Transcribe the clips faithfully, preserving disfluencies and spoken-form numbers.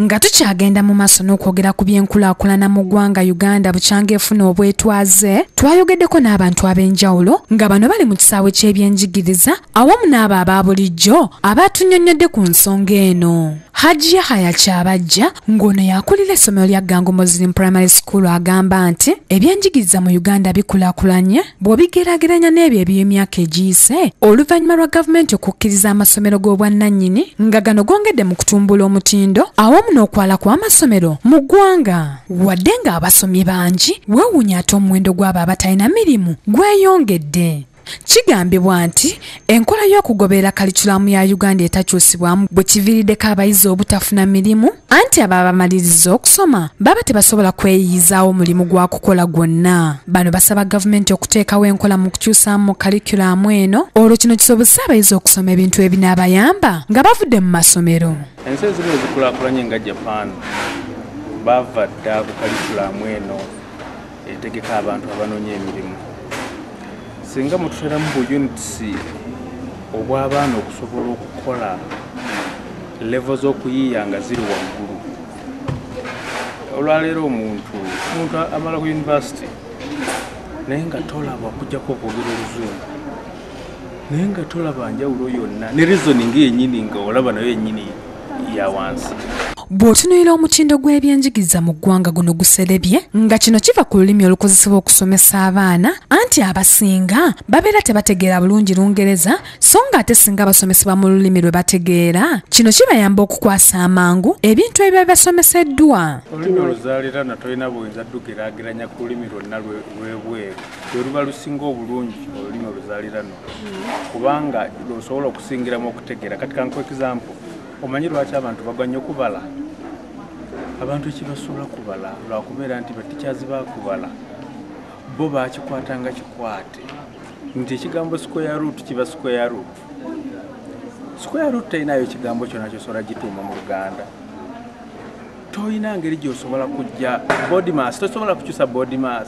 Nga tukyagenda mu maaso n'okwogera ku by'enkulaakulana mu ggwanga Uganda bukyanga efuna obwetwaze, twayogeddeko n'abantu ab'enjawulo nga bano bali mu kisaawe ky'ebyenjigiriza awamu n'abo aba bulijjo abaatunnyonnyodde ku nsonga eno. Hajji Yahaya Kyabajja ng'ono yakulira essomero lya Gango Muslim Primary School agamba nti ebyenjigiriza mu Uganda bikulaakulanye bw'obigeraageranya n'ebyo eby'emyaka egiyise oluvannyuma lwa gavumenti okukkiriza amasomero g'obwannannyini nga gano gongedde mu kutumbula omutindo awamu n'okwala kw'amasomero mu ggwanga. Wadde nga abasomi bangi weewuunya ate omuwendo gw'abo abatalina mirimu gweyongedde. Kigambibwa nti enkola y'okugoberera kalikulamu ya Uganda etakyusibwamu bwe kiviiriddeko abayizi obutafuna mirimu, anti abo abamaliriza okusoma baba tebasobola kweyizaawo mulimu gwa kukola gwonna. Bano basaba gavumenti okuteekawo enkola mu kukyusaamu kalikulamu eno olwo kino kisobozese abayizi okusoma ebintu ebinaabayamba nga bavudde mu masomero. Ensi ezimu ezikulaakulanye nga Japan bava dda ku kalikulamu eno etegeka abantu abanoonya emirimu. Singa mututeramu bu units obw'abaana okusobola okukola level z'okuyiiya nga ziri waggulu. Olwaleero omuntu omuntu amala ku university naye nga tolaba okujjako okwogera Oluzungu, naye nga tolaba njawulo yonna ne reasoning yennyini nga olaba nayo yennyini ya wansi. Bw'otunuulira omutindo gw'ebyenjigiriza mu ggwanga guno guserebye nga kino kiva ku lulimi olukozesebwa okusomesa abaana, anti abasinga babeera tebategeera bulungi Lungereza so nga ate singa basomesebwa mu lulimi lwe bategeera kino kibayamba okukwasa amangu ebintu ebiba bibasomeseddwa. Olulimi oluzaaliranwa tolina buyinza ddugeraageranya ku lulimi lwonna lw'ebweru lwe luba lusinga obulungi olulimi oluzaaliranwa kubanga lw'osobola okusingiramu okutegeera. Kati kankuwa example, omanyi lwaki abantu bagwa nnyo kubala? Abantu ekibasobola kubala lwakubeera nti batikyazi bakubala bo bakikwatanga kikwate nti ekigambo square root kiba square root. Square root teyinayo ekigambo kyonna kyosobola gituuma mu Luganda. Toyina ngeri gy'osobola kujja body mass, tosobola kukyusa body mass.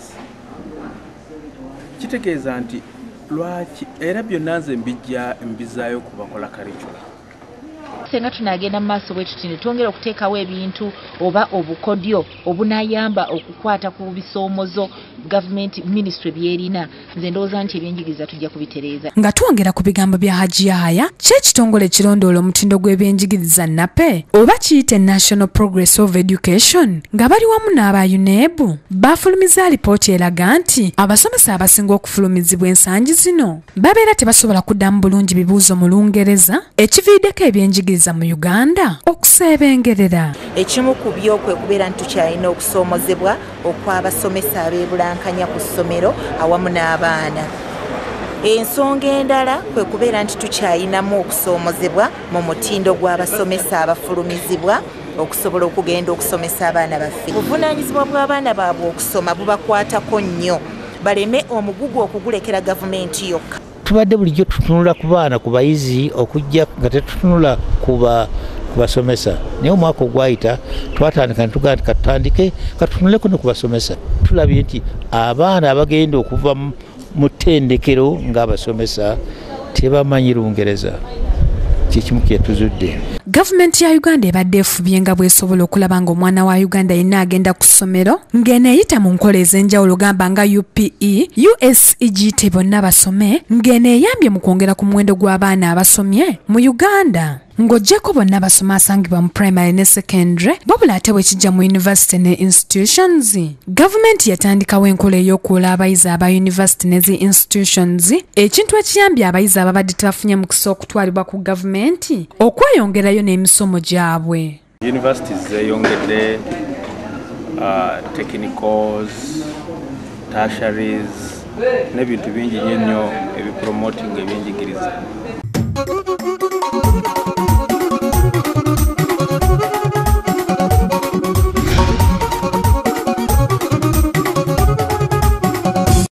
Kitegeeza nti lwaki era byonna nze mbijja mbizaayo kubakola curriculum. Senga tunagenda mu maaso bwe tuti ne twongera okuteekawo ebintu oba obukodyo obunaayamba okukwata ku bisoomozo gavumenti ministry byerina, nze ndowooza nti ebyenjigiriza tujja kubitereeza. Nga twongera ku bigambo bya Hajji Yahaya, ki ekitongole ekirondoola omutindo gw'ebyenjigiriza N A P E oba kiyite National Progress of Education nga bali wamu n'aba U N E B baafulumiza alipooti eraga nti abasomesa abasinga okufulumizibwa ensangi zino babeera tebasobola kuddamu bulungi bibuuzo mu Lungereza ekiviiriddeko ebyenjigiriza mu Uganda okuseebengerera. Ekimu ku byo kwe kubeera nti tukyalina okusoomozebwa okw'abasomesa abeebulankanya ku ssomero awamu n'abaana. Ensonga endala kwe kubeera nti tukyalinamu okusoomozebwa mu mutindo gw'abasomesa abafulumizibwa okusobola okugenda okusomesa abaana baffe. Obuvunaanyizibwa bw'abaana baabwe okusoma bubakwatako nnyo baleme omugugu okugulekera gavumenti yokka. Tubadde bulijjo tutunula ku baana ku bayizi okujja nga tetutunula kuba kubasomesa. Naye omwaka ogwayita twatandika ne tugamba nti katutandike katutunuleko ne kubasomesa. Tulabye nti abaana abagenda okuva mu ttendekero ng'abasomesa tebamanyi Lungereza. Kikimu kyetuzudde. Gavumenti ya Uganda ebadde efubye nga bw'esobola okulaba ng'omwana wa Uganda yenna agenda ku ssomero ng'eneeyita mu nkola ez'enjawulo gamba nga U P E, U S E G T bonna basome ng'eneeyambye mu kwongera ku muwendo gw'abaana abasomye mu Uganda. Ng'oggyeko bonna basoma asangibwa mu primary ne secondary wabula ate bwe kijja mu university ne institutions. Gavumenti yatandikawo enkola ey'okuwola abayizi aba university ne zi institutions, ekintu ekiyambye abayizi ababadde tebafunye mukisa okutwalibwa ku gavumenti okweyongerayo n'emisomo gyabwe. Universities zeyongedde uh, technicals, tertiaries n'ebintu bingi nnyo ebipromoting ebyenjigiriza.